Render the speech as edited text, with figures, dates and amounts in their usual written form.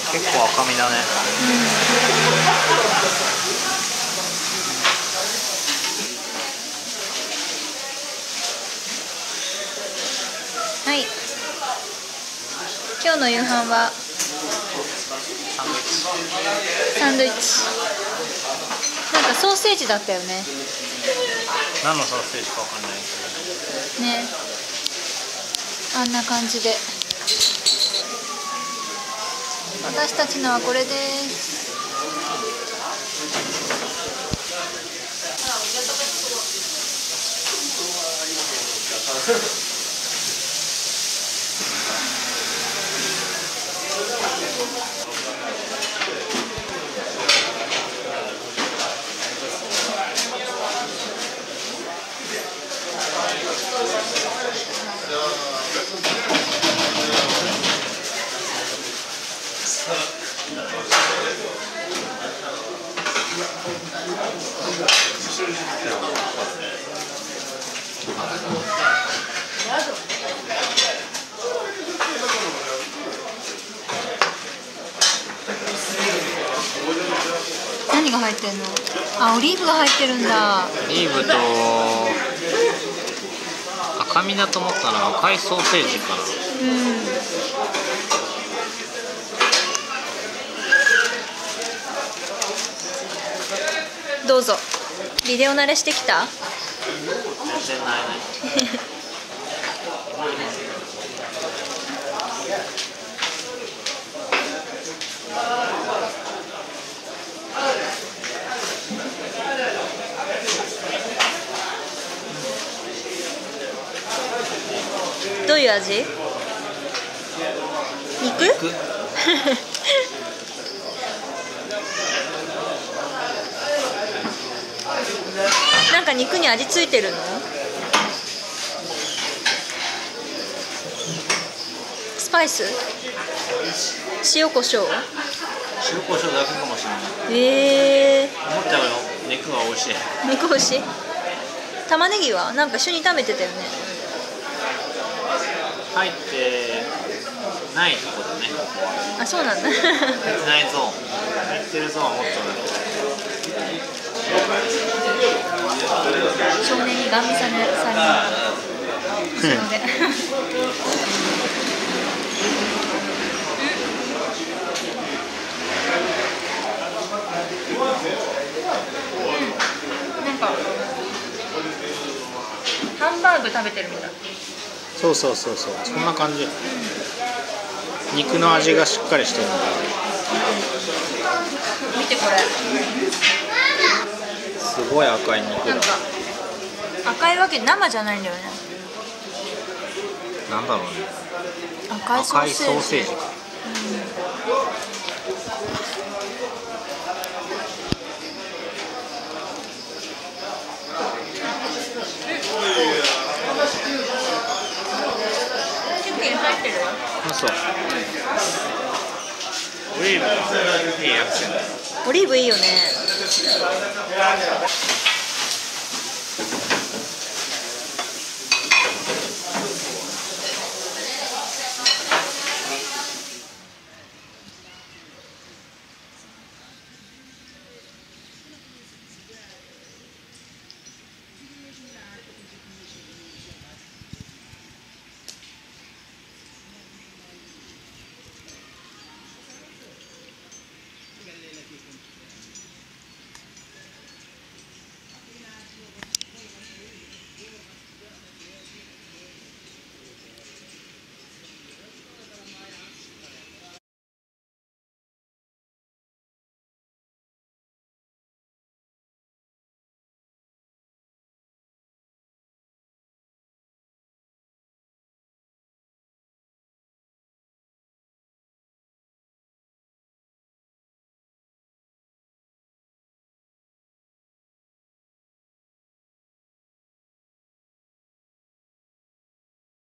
結構赤身だね。 はい。今日の夕飯はサンドイッチ。なんかソーセージだったよね。 何のソーセージかわかんないけど。 ね。あんな感じで。私たちのはこれです。何が入ってんの？あ、オリーブが入ってるんだ。 オリーブと赤身だと思ったら赤いソーセージかな。 どうぞ。ビデオ慣れしてきた？ 全然ないね。 どういう味？肉？なんか肉に味ついてるの？スパイス？塩コショウ？ 塩コショウだけかもしれない。思ったより肉が美味しい。 肉美味しい。玉ねぎはなんか一緒に炒めてたよね。 入ってないとこだね、ここは。 あ、そうなんだ。 入ってないゾーン。入ってるゾーンはもっとだけど。 少年にガン見される。すいません。なんかハンバーグ食べてるみたい。 そう、そんな感じ。肉の味がしっかりしてるんだ。 見てこれ。 すごい赤い肉だ。 なんか赤いわけ、生じゃないんだよね。 なんだろうね。 赤いソーセージ。チキン入ってるよ。 そう。オリーブいいアクセント。 オリーブいいよね。